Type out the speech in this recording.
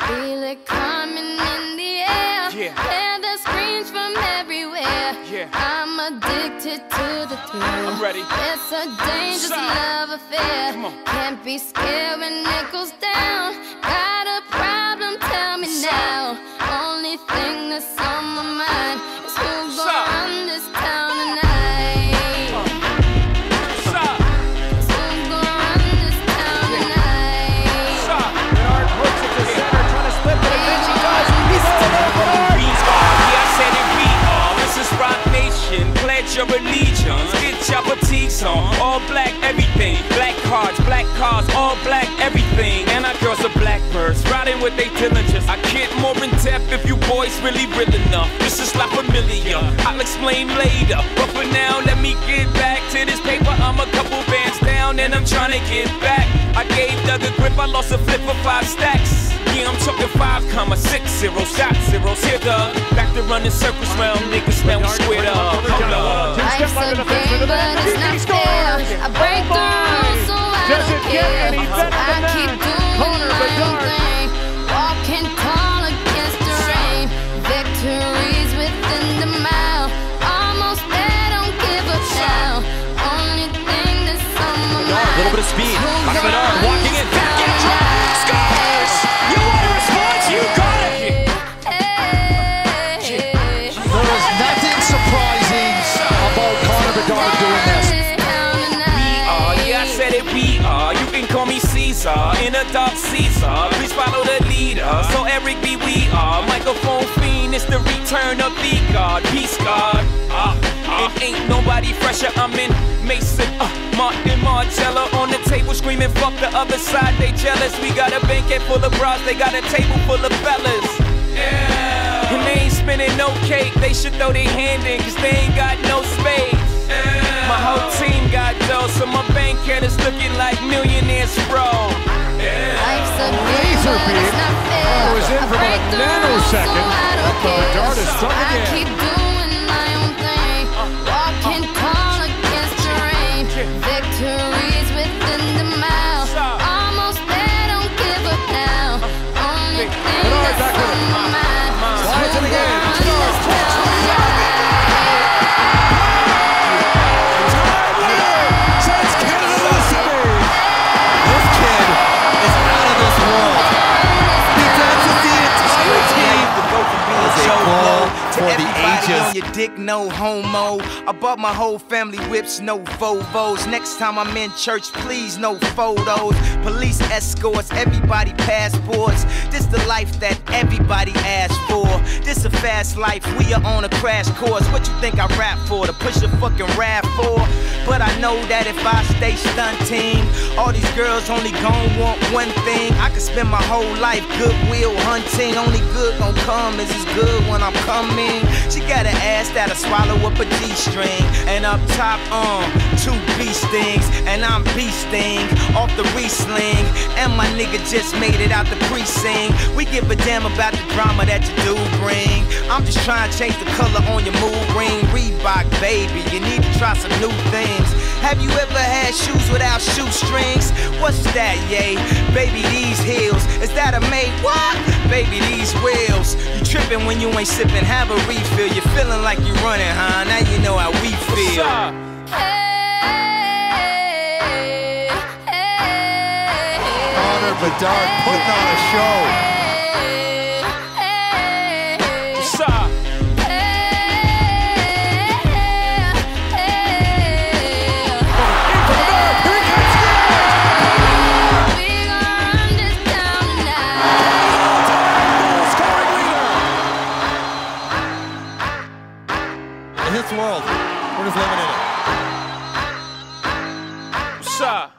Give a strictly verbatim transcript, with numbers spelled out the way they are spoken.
Feel it coming in the air. Yeah. Hear the screams from everywhere. Yeah. I'm addicted to the thrill. I'm ready. It's a dangerous Stop. love affair. Come on. Can't be scared when it goes down. Got a problem? Tell me now. Only thing that's on my mind is who's Stop. gonna run this town tonight. Stop. Who's gonna run this town tonight? Stop. Bernard looks at the center, trying to slip it, and then she does. He's all over Bernard. We are, yeah, I said it, we are. This is Rock Nation. Pledge your allegiance. Get your boutiques on. All black everything. Black cards, black cars, all black everything. And our girls are blackbirds, riding with they diligence. I get more in depth if you boys really real enough. This is not familiar. I'll explain later. But for now, let me get back to this paper. I'm a couple bands down and I'm trying to get back. I gave Doug a grip, I lost a flip for five stacks. Yeah, I'm talking five comma six zero shot zeros. Here, Doug. Back to running circles round niggas now we squared up. Hold up. Life's a game, but it's not fair. I break the rules, so I Does don't it get care. any better I than keep that? doing Connor my own Bedard. thing, walking tall against the rain. Victories within the mile, almost there, don't give up now. Only thing that's on my mind. A little bit of speed. Connor Bedard walking in, back in, drive, scores! You want a response? You got it! There is nothing surprising about Connor Bedard doing this. Uh, yeah, I said it, we are. You can call me Caesar, in a dark Caesar. Please follow the leader. So Eric B, we are. Microphone fiend, it's the return of the God. Peace God. Uh, uh, it ain't nobody fresher. I'm in Mason, uh, Martin Margiela on the table screaming, fuck the other side, they jealous. We got a banquet full of bras, they got a table full of fellas. Yeah. And they ain't spinning no cake, they should throw their hand in, cause they ain't got no space. Yeah. My whole team got dough, so my bank account is looking like millionaires, bro. Yeah. Life's a game, Laser but beam. it's not fair. Oh, it was in I for about break a the rules, nanosecond. so I don't But care. Bedard is struck I again. keep doing my own thing, walking tall against the rain. Victories within the mile, almost there, don't give up now. Only thing Bedard that's back with on it. my mind is Slides it who's again. gonna run Bedard this touches town the tonight. Sends Canada to the city. This kid is out of this world. He dances the entire team. It's a ball for the ages. On your dick, no homo. I bought my whole family whips, no Volvos. Next time I'm in church, please, no photos. Police escorts, everybody passports. This the life that everybody asks for. This a fast life, we are on a crash course. What you think I rap for? To push a fucking rap for? But I know that if I stay stunting, all these girls only gon' want one thing. I could spend my whole life goodwill hunting. Only good gon' come is as good when I'm coming. She got an ass that'll swallow up a G-string. And up top, um, two beast things. And I'm beasting off the re-sling. And my nigga just made it out the precinct. We give a damn about the drama that you do bring. I'm just trying to change the color on your mood ring. Reebok, baby, you need to try some new things. Have you ever had shoes without shoestrings? What's that, yay? Baby, these heels. Is that a made what? Baby, these wheels. You tripping when you ain't sipping, have a refill. You're feeling like you're running, huh? Now you know how we feel. Hey, hey, Connor Bedard putting on a show. In this world, we're just living in it. What's up?